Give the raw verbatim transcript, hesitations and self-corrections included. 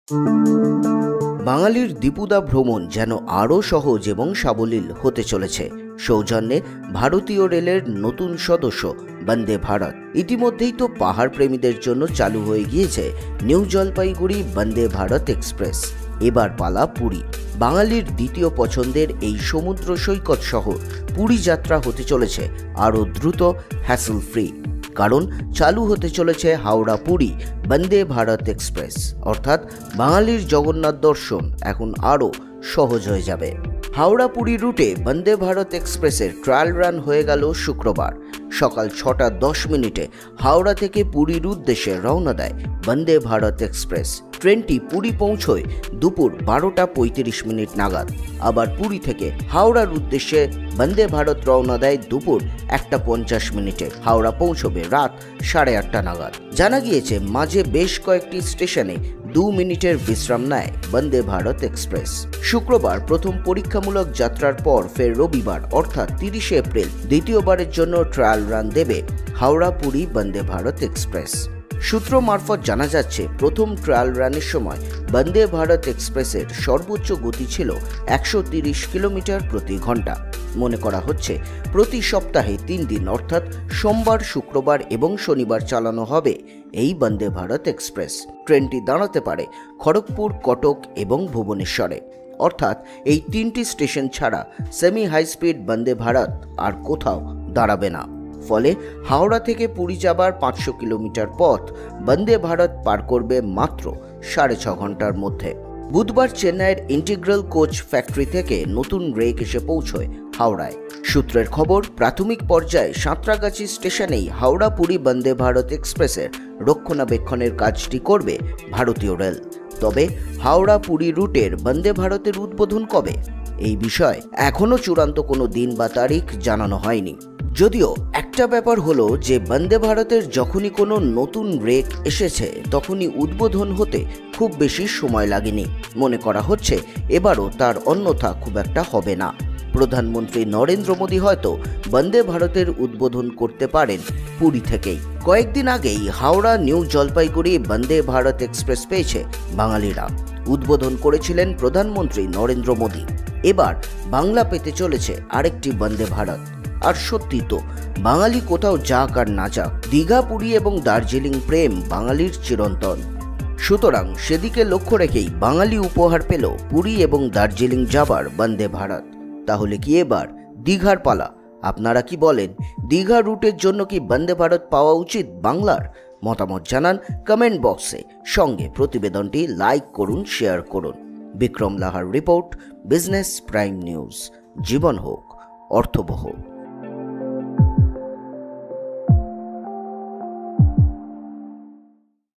বাঙালির দ্বিপুদা ভ্রমণ যেন আরও সহজ এবং সাবলীল হতে চলেছে সৌজন্যে ভারতীয় রেলের নতুন সদস্য বন্দে ভারত। ইতিমধ্যেই তো পাহাড় প্রেমীদের জন্য চালু হয়ে গিয়েছে নিউ জলপাইগুড়ি বন্দে ভারত এক্সপ্রেস। এবার পালা পুরী। বাঙালির দ্বিতীয় পছন্দের এই সমুদ্র সৈকত শহর পুরী যাত্রা হতে চলেছে আরও দ্রুত, হ্যাসেল ফ্রি। কারণ চালু হতে চলেছে হাওড়া পুরী বন্দে ভারত এক্সপ্রেস, অর্থাৎ বাঙালির জগন্নাথ দর্শন এখন আরও সহজ হয়ে যাবে। হাওড়া পুরী রুটে বন্দে ভারত এক্সপ্রেসের ট্রায়াল রান হয়ে গেল শুক্রবার সকাল ছটা দশ মিনিটে। হাওড়া থেকে পুরীর উদ্দেশ্যে রওনা দেয় বন্দে ভারত এক্সপ্রেস। ট্রেনটি পুরী পৌঁছয় দুপুর বারোটা পঁয়ত্রিশ মিনিট নাগাদ। আবার পুরী থেকে হাওড়ার উদ্দেশ্যে বন্দে ভারত রওনা দেয় দুপুর একটা পঞ্চাশ মিনিটে। হাওড়া পৌঁছবে রাত সাড়ে আটটা নাগাদ। জানা গিয়েছে মাঝে বেশ কয়েকটি স্টেশনে দু মিনিটের বিশ্রাম নেয় বন্দে ভারত এক্সপ্রেস। শুক্রবার প্রথম পরীক্ষামূলক যাত্রার পর ফের রবিবার অর্থাৎ তিরিশে এপ্রিল দ্বিতীয়বারের জন্য ট্রায়াল রান দেবে হাওড়া পুরী বন্দে ভারত এক্সপ্রেস। সূত্র মারফত জানা যাচ্ছে, প্রথম ট্রায়াল রানের সময় বন্দে ভারত এক্সপ্রেসের সর্বোচ্চ গতি ছিল একশো তিরিশ কিলোমিটার প্রতি ঘন্টা। মনে করা হচ্ছে প্রতি সপ্তাহে তিন দিন অর্থাৎ সোমবার, শুক্রবার এবং শনিবার চালানো হবে এই বন্দে ভারত এক্সপ্রেস। ট্রেনটি দাঁড়াতে পারে খড়গপুর, কটক এবং ভুবনেশ্বরে, অর্থাৎ এই তিনটি স্টেশন ছাড়া semi high speed Vande Bharat আর কোথাও দাঁড়াবে না। ফলে হাওড়া থেকে পুরী যাবার পাঁচশো কিলোমিটার পথ বন্দে ভারত পার করবে মাত্র সাড়ে ছ ঘন্টার মধ্যে। বুধবার চেন্নাইয়ের ইন্টিগ্রাল কোচ ফ্যাক্টরি থেকে নতুন রেক এসে পৌঁছয় হাওড়ায়। সূত্রের খবর, প্রাথমিক পর্যায়ে সাঁতরাগাছি স্টেশনেই হাওড়া পুরী বন্দে ভারত এক্সপ্রেসের রক্ষণাবেক্ষণের কাজটি করবে ভারতীয় রেল। তবে হাওড়া পুরী রুটের বন্দে ভারতের উদ্বোধন কবে, এই বিষয়ে এখনও চূড়ান্ত কোনো দিন বা তারিখ জানানো হয়নি। যদিও একটা ব্যাপার হলো যে বন্দে ভারতের যখনই কোনো নতুন রেক এসেছে তখনই উদ্বোধন হতে খুব বেশি সময় লাগেনি। মনে করা হচ্ছে এবারও তার অন্যথা খুব একটা হবে না। প্রধানমন্ত্রী নরেন্দ্র মোদী হয়তো বন্দে ভারতের উদ্বোধন করতে পারেন পুরী থেকেই। কয়েকদিন আগেই হাওড়া নিউ জলপাইগুড়ি বন্দে ভারত এক্সপ্রেস পেয়েছে বাঙালিরা। উদ্বোধন করেছিলেন প্রধানমন্ত্রী নরেন্দ্র মোদী। এবার বাংলা পেতে চলেছে আরেকটি বন্দে ভারত। আর সত্যি তো, বাঙালি কোথাও যাক আর না যাক, দীঘা, পুরী এবং দার্জিলিং প্রেম বাঙালির চিরন্তন। সুতরাং সেদিকে লক্ষ্য রেখেই বাঙালি উপহার পেল পুরী এবং দার্জিলিং যাবার বন্দে ভারত। তাহলে কি এবার দীঘার পালা? আপনারা কি বলেন? দীঘা রুটের জন্য কি বন্দে ভারত পাওয়া উচিত বাংলার? মতামত জানান কমেন্ট বক্সে। সঙ্গে প্রতিবেদনটি লাইক করুন, শেয়ার করুন। বিক্রম লাহার রিপোর্ট, বিজনেস প্রাইম নিউজ। জীবন হোক অর্থবহ।